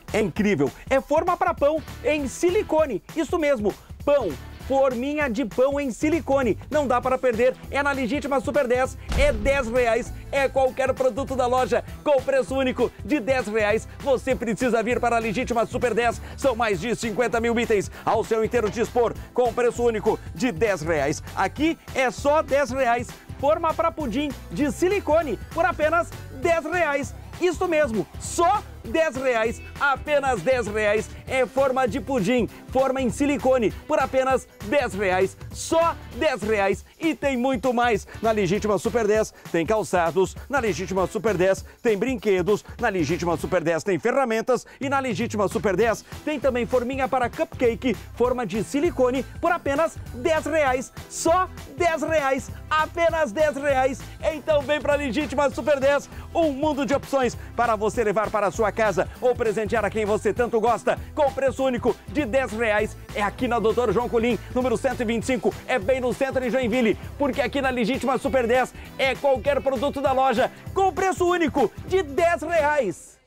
É incrível, é forma para pão em silicone, isso mesmo, pão. Forminha de pão em silicone. Não dá para perder. É na Legítima Super 10. É R$10. É qualquer produto da loja com preço único de R$10. Você precisa vir para a Legítima Super 10. São mais de 50 mil itens ao seu inteiro dispor com preço único de R$10. Aqui é só R$10. Forma para pudim de silicone por apenas R$10. Isso mesmo, só R$10, apenas R$10. É forma de pudim, forma em silicone, por apenas R$10, só R$10. E tem muito mais. Na Legítima Super 10 tem calçados, na Legítima Super 10 tem brinquedos, na Legítima Super 10 tem ferramentas e na Legítima Super 10 tem também forminha para cupcake, forma de silicone, por apenas R$10, só R$10, apenas R$10. Então vem para a Legítima Super 10, um mundo de opções para você levar para a sua casa ou presentear a quem você tanto gosta com preço único de R$10. É aqui na Dr. João Colim, número 125, é bem no centro de Joinville, porque aqui na Legítima Super 10 é qualquer produto da loja com preço único de R$10.